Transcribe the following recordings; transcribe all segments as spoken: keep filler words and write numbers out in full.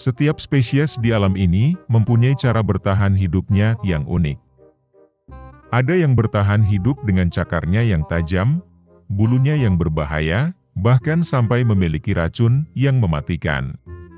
Setiap spesies di alam ini mempunyai cara bertahan hidupnya yang unik. Ada yang bertahan hidup dengan cakarnya yang tajam, bulunya yang berbahaya, bahkan sampai memiliki racun yang mematikan.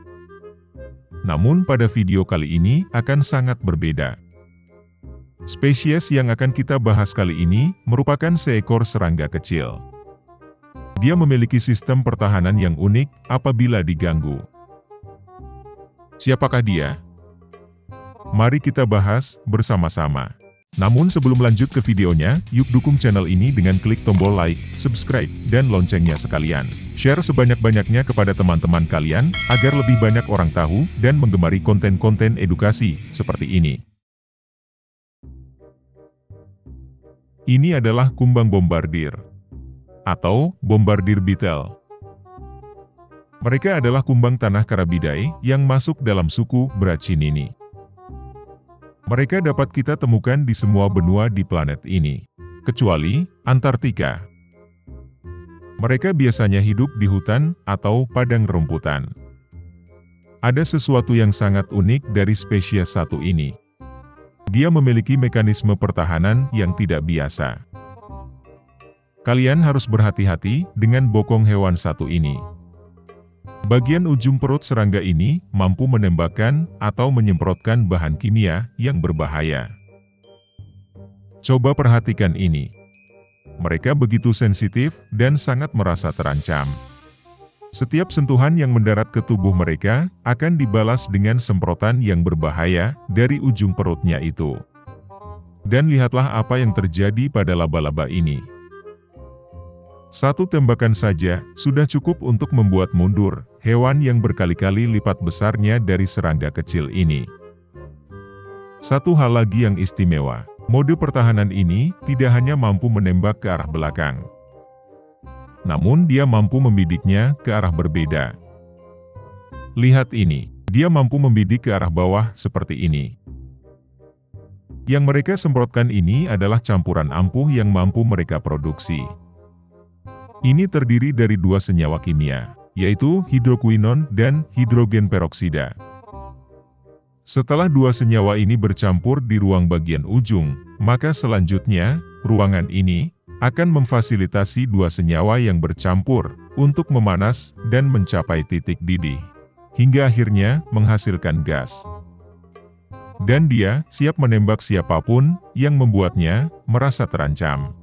Namun pada video kali ini akan sangat berbeda. Spesies yang akan kita bahas kali ini merupakan seekor serangga kecil. Dia memiliki sistem pertahanan yang unik apabila diganggu. Siapakah dia? Mari kita bahas bersama-sama. Namun sebelum lanjut ke videonya, yuk dukung channel ini dengan klik tombol like, subscribe, dan loncengnya sekalian. Share sebanyak-banyaknya kepada teman-teman kalian, agar lebih banyak orang tahu dan menggemari konten-konten edukasi seperti ini. Ini adalah kumbang bombardir, atau bombardir beetle. Mereka adalah kumbang tanah Carabidae yang masuk dalam suku Brachypini. Mereka dapat kita temukan di semua benua di planet ini, kecuali Antartika. Mereka biasanya hidup di hutan atau padang rumputan. Ada sesuatu yang sangat unik dari spesies satu ini. Dia memiliki mekanisme pertahanan yang tidak biasa. Kalian harus berhati-hati dengan bokong hewan satu ini. Bagian ujung perut serangga ini mampu menembakkan atau menyemprotkan bahan kimia yang berbahaya. Coba perhatikan ini. Mereka begitu sensitif dan sangat merasa terancam. Setiap sentuhan yang mendarat ke tubuh mereka akan dibalas dengan semprotan yang berbahaya dari ujung perutnya itu. Dan lihatlah apa yang terjadi pada laba-laba ini. Satu tembakan saja sudah cukup untuk membuat mundur hewan yang berkali-kali lipat besarnya dari serangga kecil ini. Satu hal lagi yang istimewa, mode pertahanan ini tidak hanya mampu menembak ke arah belakang, namun dia mampu membidiknya ke arah berbeda. Lihat ini, dia mampu membidik ke arah bawah seperti ini. Yang mereka semprotkan ini adalah campuran ampuh yang mampu mereka produksi. Ini terdiri dari dua senyawa kimia, yaitu hidroquinon dan hidrogen peroksida. Setelah dua senyawa ini bercampur di ruang bagian ujung, maka selanjutnya, ruangan ini akan memfasilitasi dua senyawa yang bercampur untuk memanas dan mencapai titik didih, hingga akhirnya menghasilkan gas. Dan dia siap menembak siapapun yang membuatnya merasa terancam.